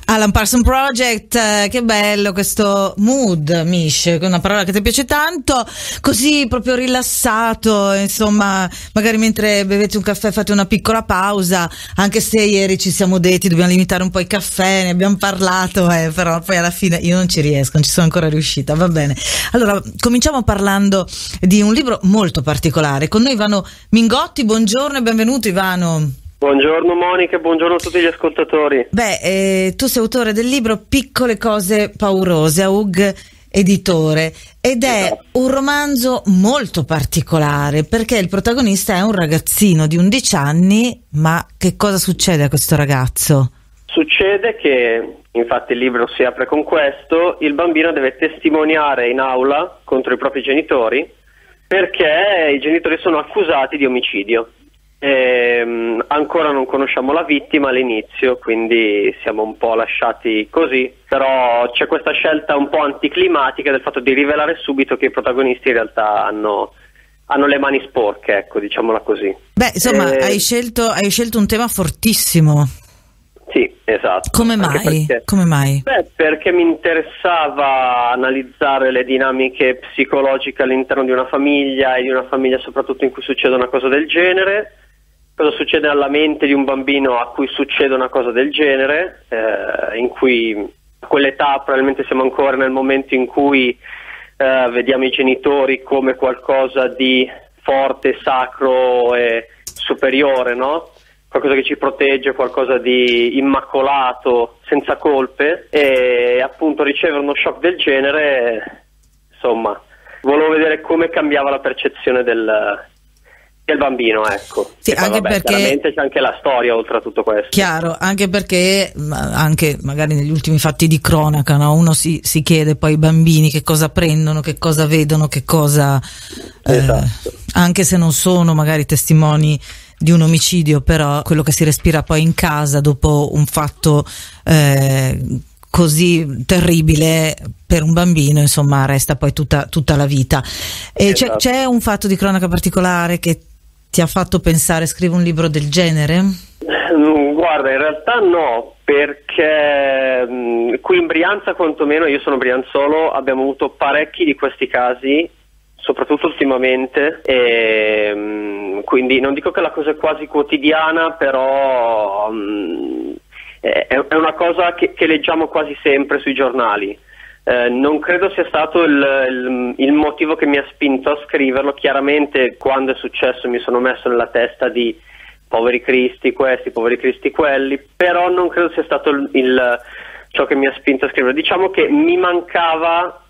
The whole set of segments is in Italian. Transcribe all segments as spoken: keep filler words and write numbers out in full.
Alan Parsons Project, eh, che bello questo mood, Mish, che è una parola che ti piace tanto, così proprio rilassato, insomma, magari mentre bevete un caffè fate una piccola pausa, anche se ieri ci siamo detti dobbiamo limitare un po' i caffè, ne abbiamo parlato, eh, però poi alla fine io non ci riesco, non ci sono ancora riuscita, va bene. Allora, cominciamo parlando di un libro molto particolare. Con noi Ivano Mingotti, buongiorno e benvenuto Ivano. Buongiorno Monica, buongiorno a tutti gli ascoltatori. Beh, eh, tu sei autore del libro Piccole cose paurose, a U G Editore, ed è esatto. un romanzo molto particolare perché il protagonista è un ragazzino di undici anni, ma che cosa succede a questo ragazzo? Succede che, infatti il libro si apre con questo, il bambino deve testimoniare in aula contro i propri genitori perché i genitori sono accusati di omicidio. E, ancora non conosciamo la vittima all'inizio, quindi siamo un po' lasciati così, però c'è questa scelta un po' anticlimatica del fatto di rivelare subito che i protagonisti in realtà hanno, hanno le mani sporche, ecco, diciamola così. Beh, insomma, e... hai scelto, hai scelto un tema fortissimo. Sì, esatto. Come mai? Perché, Come mai? Beh, perché mi interessava analizzare le dinamiche psicologiche all'interno di una famiglia e di una famiglia soprattutto in cui succede una cosa del genere. Cosa succede alla mente di un bambino a cui succede una cosa del genere, eh, in cui a quell'età probabilmente siamo ancora nel momento in cui eh, vediamo i genitori come qualcosa di forte, sacro e superiore, no? Qualcosa che ci protegge, qualcosa di immacolato, senza colpe, e appunto ricevere uno shock del genere, insomma, volevo vedere come cambiava la percezione del... del bambino, ecco. Sì, poi, anche vabbè, perché chiaramente c'è anche la storia oltre a tutto questo. Chiaro, anche perché anche magari negli ultimi fatti di cronaca, no? Uno si, si chiede poi ai bambini che cosa prendono, che cosa vedono, che cosa esatto. eh, anche se non sono magari testimoni di un omicidio, però quello che si respira poi in casa dopo un fatto eh, così terribile per un bambino, insomma, resta poi tutta, tutta la vita. E esatto. c'è, c'è un fatto di cronaca particolare che ti ha fatto pensare scrivo un libro del genere? Guarda, in realtà no, perché mh, qui in Brianza, quantomeno, io sono brianzolo, abbiamo avuto parecchi di questi casi, soprattutto ultimamente, e mh, quindi non dico che la cosa è quasi quotidiana, però mh, è, è una cosa che, che leggiamo quasi sempre sui giornali. Eh, non credo sia stato il, il, il motivo che mi ha spinto a scriverlo. Chiaramente quando è successo mi sono messo nella testa di poveri cristi questi, poveri cristi quelli, però non credo sia stato il, il, ciò che mi ha spinto a scriverlo. Diciamo che mi mancava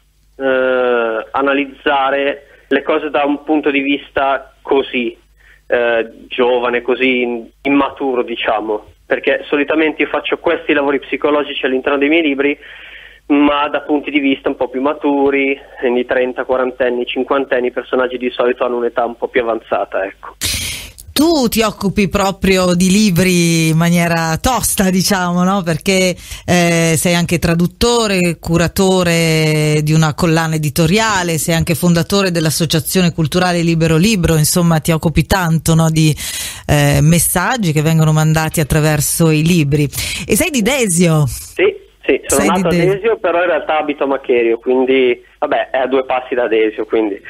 eh, analizzare le cose da un punto di vista così eh, giovane, così immaturo, diciamo, perché solitamente io faccio questi lavori psicologici all'interno dei miei libri, ma da punti di vista un po' più maturi, quindi trenta, quarantenni, cinquantenni, i personaggi di solito hanno un'età un po' più avanzata, ecco. Tu ti occupi proprio di libri in maniera tosta, diciamo, no? Perché eh, sei anche traduttore, curatore di una collana editoriale, sei anche fondatore dell'Associazione Culturale Libero Libro, insomma ti occupi tanto, no, di eh, messaggi che vengono mandati attraverso i libri. E sei di Desio? Sì. Sì, sono Sei nato a di Desio, Desio, però in realtà abito a Macherio, quindi vabbè, è a due passi da Desio, quindi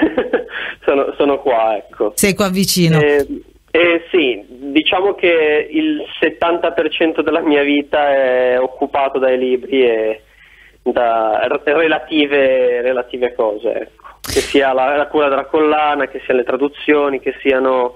sono, sono qua, ecco. Sei qua vicino. Eh, eh, sì, diciamo che il settanta per cento della mia vita è occupato dai libri e da relative, relative cose, ecco. Che sia la, la cura della collana, che siano le traduzioni, che siano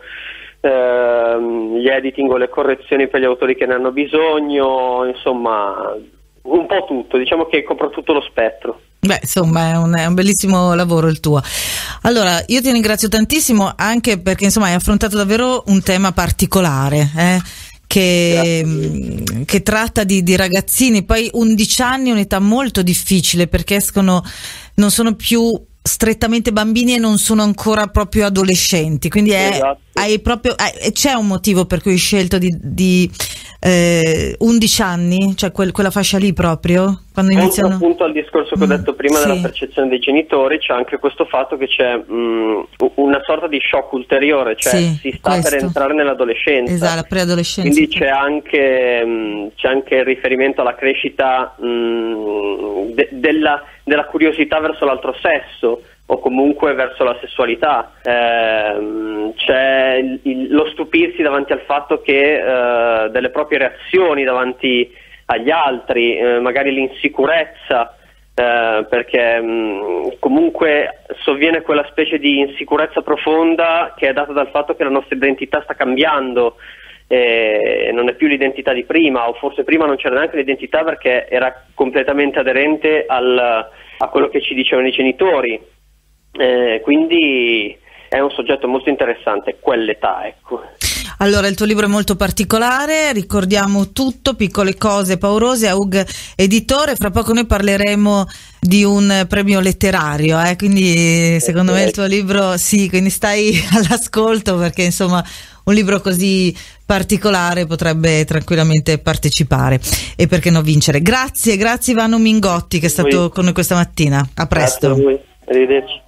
ehm, gli editing o le correzioni per gli autori che ne hanno bisogno, insomma... un po' tutto, diciamo che copro tutto lo spettro. Beh, insomma, è un, è un bellissimo lavoro il tuo. Allora, io ti ringrazio tantissimo anche perché, insomma, hai affrontato davvero un tema particolare, eh, che, che tratta di, di ragazzini, poi undici anni è un'età molto difficile perché escono, non sono più strettamente bambini e non sono ancora proprio adolescenti, quindi è, esatto. hai proprio, hai, c'è un motivo per cui hai scelto di, di eh, undici anni, cioè quel, quella fascia lì proprio, quando iniziano. Oltre appunto al discorso che ho Mm, detto prima sì. della percezione dei genitori, c'è anche questo fatto che c'è mh, una sorta di shock ulteriore, cioè Sì, si sta questo. per entrare nell'adolescenza. Esatto, la preadolescenza. Quindi c'è anche, mh, c'è anche il riferimento alla crescita mh, de- della, della curiosità verso l'altro sesso o comunque verso la sessualità. Ehm, c'è il- il- lo stupirsi davanti al fatto che eh, delle proprie reazioni davanti agli altri, eh, magari l'insicurezza, eh, perché mh, comunque sovviene quella specie di insicurezza profonda che è data dal fatto che la nostra identità sta cambiando. Eh, non è più l'identità di prima, o forse prima non c'era neanche l'identità perché era completamente aderente al, a quello che ci dicevano i genitori, eh, quindi è un soggetto molto interessante, quell'età, ecco. Allora, il tuo libro è molto particolare, ricordiamo tutto, Piccole cose paurose, A U G Editore. Fra poco noi parleremo di un premio letterario, eh? Quindi secondo me il tuo libro, sì, quindi stai all'ascolto, perché insomma un libro così particolare potrebbe tranquillamente partecipare e perché no vincere. Grazie, grazie Ivano Mingotti che è stato con noi questa mattina. A presto. Grazie a voi. Arrivederci.